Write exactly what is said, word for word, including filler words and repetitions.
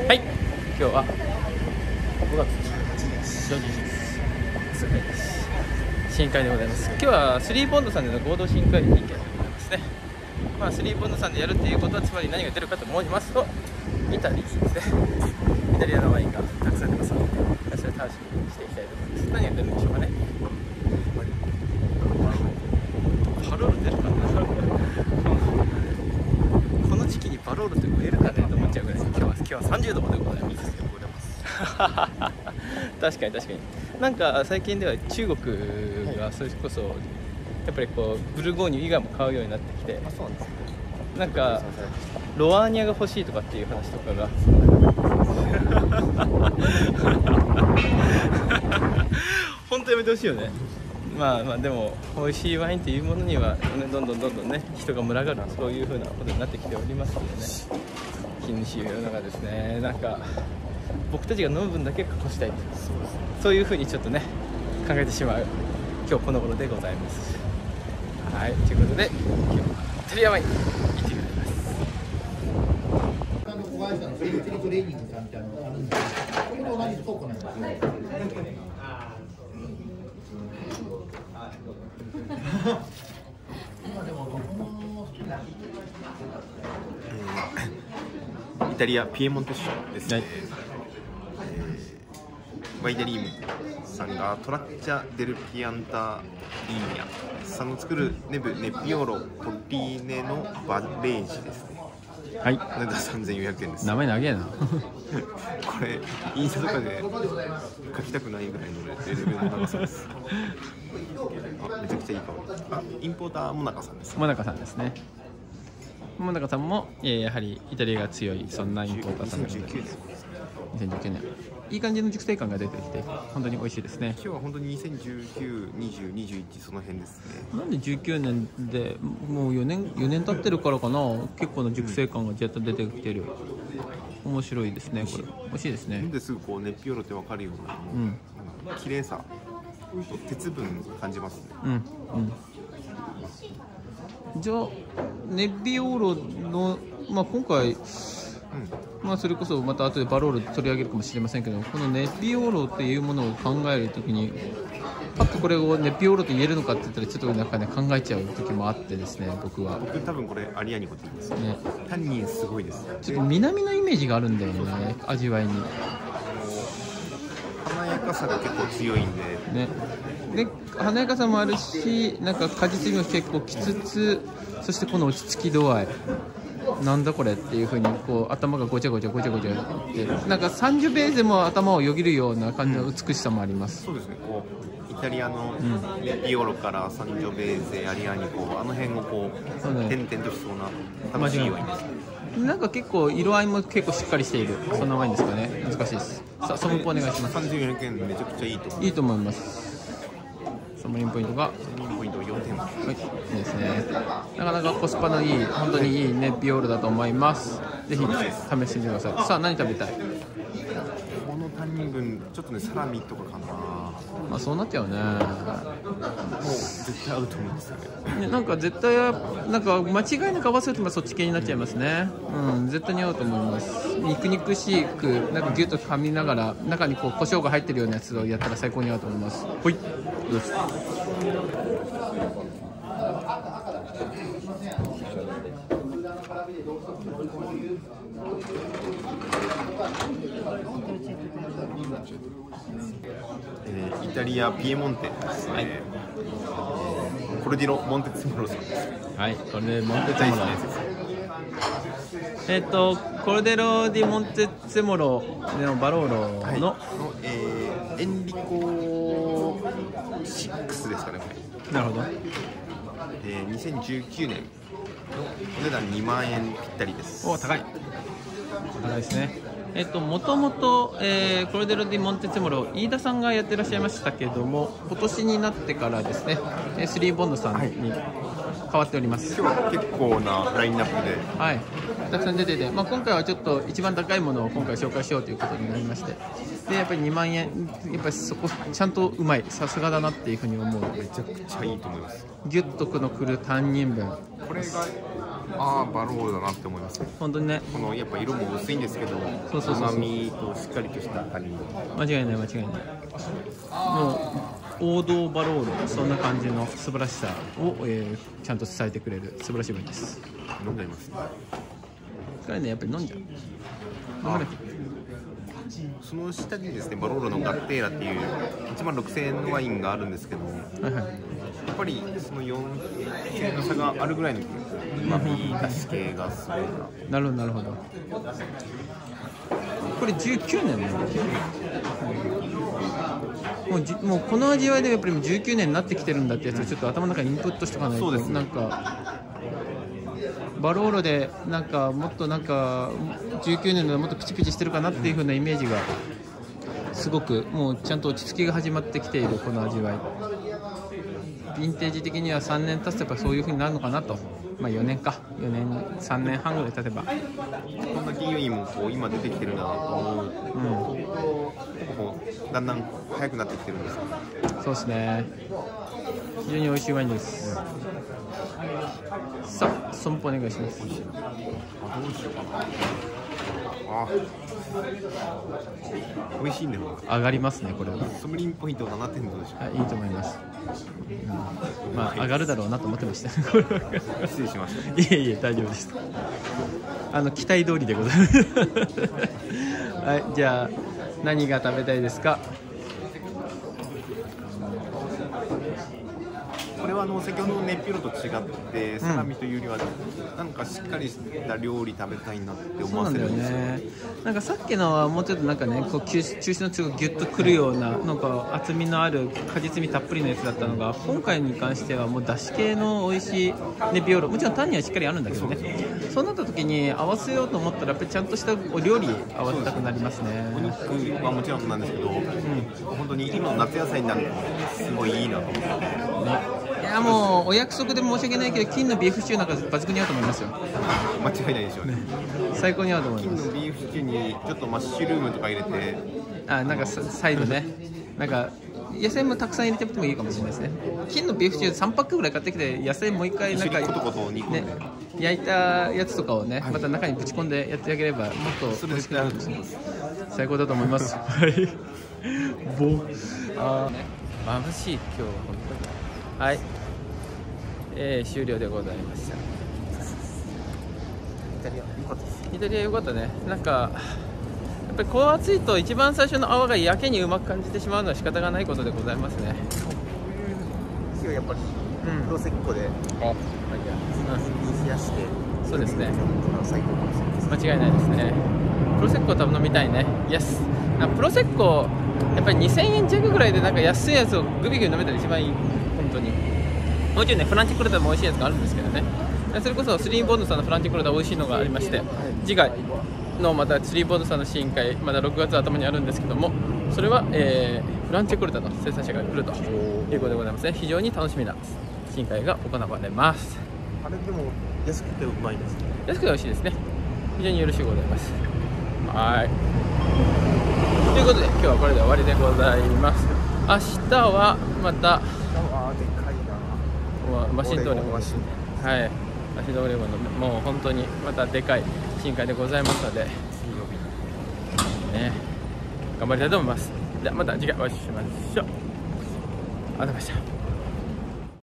はい、今日はごがつじゅうはちにち土日です。深海でございます。今日はスリーポンドさんでの合同深海人験でございますね。まあスリーポンドさんでやるっていうことはつまり何が出るかと申しますと、イタリーですね。イタリアのワインがたくさん出ますので、それを楽しみにしていきたいと思います。何が出るんでしょうかね。バロール出るかな。この時期にバロールって増えるかねと思っちゃうぐらいです。今日は今日はさんじゅうどまでございます。確かに確かに。なんか最近では中国がそれこそやっぱりこうブルゴーニュ以外も買うようになってきて、なんかロワーニャが欲しいとかっていう話とかが本当やめてほしいよね。まあまあでも美味しいワインっていうものには、ね、どんどんどんどんね人が群がる、そういう風なことになってきておりますのでね、気にしい世の中ですね。なんか僕たちが飲む分だけ確保したい、そういう風にちょっとね考えてしまう今日この頃でございます。はい、ということで今日はイタリアワイン行ってみます。 子会社のセリトレーニングさんってあるんですけど、これと同じ倉庫なんですよ。 イタリアピエモンテ州ですね、はい。えー、ワイナリームさんがトラッチャ・デル・ピアンタ・リーニャさんの作るネブ・ネピオロ・ポリーネのバレージですね。 はい、 値段さんぜんよんひゃくえんです。 名前長えなこれインスタとかで書きたくないぐらいのレベルの長さです。あ、めちゃくちゃいい香り。あ、インポーターモナカさんです。 モナカさんですね。モナカさんも、えー、やはりイタリアが強いそんなインポーターさんでございます。にせんじゅうきゅうねんいい感じの熟成感が出てきて本当に美味しいですね。 今日は本当ににせんじゅうきゅう、にじゅう、にじゅういちその辺ですね。 なんでじゅうきゅうねんでもうよねんよねん経ってるからかな、結構の熟成感がちょっと出てきてる。面白いですね。これ美味しいですね。 飲んですぐこうネピオロって分かるような、うん、なんか綺麗さ、鉄分感じますね。 うんうん。じゃあネピオロの、まあ、今回、うんまあ、それこそまた後でバロール取り上げるかもしれませんけど、このネピオロっていうものを考えるときにパッとこれをネピオロと言えるのかって言ったらちょっとなんかね考えちゃう時もあってですね。僕は僕多分これアリアニコって言うんですよね。タンニンすごいです。 ちょっと南のイメージがあるんだよね、味わいに。 華やかさが結構強いんでね。で華やかさもあるし、なんか果実味も結構きつつ、そしてこの落ち着き度合い、なんだこれっていう風にこう頭がごちゃごちゃごちゃごちゃって、なんかサンジョベーゼも頭をよぎるような感じの美しさもあります。 うん、そうですね。こうイタリアのネピオロからサンジョベーゼ、アリアニコ、あの辺をこう点々としそうな楽しいワインですね。 なんか結構色合いも結構しっかりしている、そんなワインですかね。難しいです。さあ、ソムポお願いします。 さんぜんよんひゃくえんめちゃくちゃいいと思います。 いいと思います。ソムリンポイントがソムリンポイントよんてん。はい、 いいですね。なかなかコスパのいい、本当にいいネピオールだと思います。ぜひ試してみてください。さあ、何食べたい？ このタンニン分ちょっとね、サラミとかかな。 まあそうなっちゃうね。もう絶対合うと思うんですよね。 ね、なんか絶対なんか間違いなく合わせるとそっち系になっちゃいますね。うん、絶対に合うと思います。肉肉しくなんかギュッと噛みながら中にこう胡椒が入ってるようなやつをやったら最高に合うと思います。ほい。よし。 えー、イタリアピエモンテですね。はい、えー、コルディロモンテツモロさんです。 はい、これでモンテツモロ。えっとコルデロディモンテツモロのバローロの、はい、のえー、エンリコろくですかね、これ。 なるほど。 えー、にせんじゅうきゅうねんのお値段にまんえんぴったりです。 お、高い。高いですね。えっと、もともと、えー、コルデロディモンテツモロ、飯田さんがやってらっしゃいましたけども、今年になってからですね、スリーボンドさんに変わっております。 今日は結構なラインナップで、 はい、たくさん出てて、まあ、今回はちょっと一番高いものを今回紹介しようということになりまして、でやっぱりにまんえん、やっぱりそこちゃんとうまい、さすがだなっていうふうに思う。 めちゃくちゃいいと思います。 ギュッとこのくるタンニン分、 これがああバロールだなって思います。 本当にね。 このやっぱ色も薄いんですけど、 そうそうそうそう旨味としっかりとしたカニ。 間違いない間違いない。もう王道バロール、そんな感じの素晴らしさを、えー、ちゃんと伝えてくれる素晴らしいワインです。 飲んじゃいます。 これね、やっぱり飲んじゃう。飲まなきゃ。 その下にですね、バロールのガッテーラっていういちまんろくせんえんのワインがあるんですけど、 はいはい、 やっぱりそのよんせんえんの差があるぐらいの旨味出し系がすごいな。 なるほどなるほど。これじゅうきゅうねんなんですね。もうじもうこの味わいでやっぱりじゅうきゅうねんになってきてるんだってやつをちょっと頭の中にインプットしておかないと、ね、なんかバローロでなんかもっとなんかじゅうきゅうねんのもっとピチピチしてるかなっていう風なイメージがすごくもうちゃんと落ち着きが始まってきているこの味わい。ヴィンテージ的にはさんねん経つとやっぱそういう風になるのかなと。まあよねんかよねんさんねんはんぐらい経てばこんだけいいもこう今出てきてるなと思うと、うん、こうだんだん早くなってきてるんですよ。 そうですね。非常に美味しいワインです。さあ、損保お願いします。 あ、どうしようかな。あ、美味しいんだよ。 上がりますね、これは。 ソムリンポイントななてんどうでしょう。 はい、いいと思います。うん、まあ上がるだろうなと思ってました。 失礼しました。 いえいえ、大丈夫です。あの期待通りでございます。はい、じゃあ何が食べたいですか。 これはあの先ほどのネッピロと違ってサラミというよりはなんかしっかりした料理食べたいなって思わせるんですよ。 そうなんだよね。なんかさっきのはもうちょっとなんかね、こう中中心の強がギュッとくるようななんか厚みのある果実味たっぷりのやつだったのが、今回に関してはもうだし系の美味しいネピオロ、もちろんタンにはしっかりあるんだけどね。そうなった時に合わせようと思ったらやっぱりちゃんとしたお料理合わせたくなりますね。 お肉はもちろんなんですけど、うん、本当に今の夏野菜になるとすごいいいなと思って、ね。 いやもうお約束で申し訳ないけど金のビーフシチューなんか抜群に合うと思いますよ。 間違いないでしょうね。 最高に合うと思います。 金のビーフシチューにちょっとマッシュルームとか入れて、 あ、なんかサイドね、なんか野菜もたくさん入れてもいいかもしれないですね。金のビーフシチューさんパックぐらい買ってきて野菜もう一回なんかコトコト煮込んで、 ね、焼いたやつとかをね、また中にぶち込んでやってあげればもっと美味しくなると思います。最高だと思います。はい。ボあー眩しい今日は本当に。はい。えー、終了でございました。イタリア良かったです。イタリア良かったね。なんかやっぱりこう暑いと一番最初の泡がやけにうまく感じてしまうのは仕方がないことでございますね。 今日やっぱりプロセッコで、うん、冷やして、 そうですね。 最高かもしれないです。 間違いないですね。プロセッコ多分飲みたいね。イエス。プロセッコやっぱりにせんえん弱ぐらいでなんか安いやつをグビグビ飲めたら一番いい。本当に。もちろんね、フランチクルダも美味しいやつがあるんですけどね。それこそスリーボンドさんのフランチクルダ美味しいのがありまして、次回のまたスリーボンドさんの試飲会、まだろくがつ頭にあるんですけども、それは、えー、フランチクルダの生産者が来るということでございますね。非常に楽しみな試飲会が行われます。 あれでも安くてうまいですね。 安くて美味しいですね。非常によろしくございます。はい。ということで今日はこれで終わりでございます。明日はまたマシントーレゴン、はい、マシントーレゴンのもう本当にまたでかい試飲会でございますので、ね、頑張りたいと思います。ではまた次回お会いしましょう。ありがとうございました。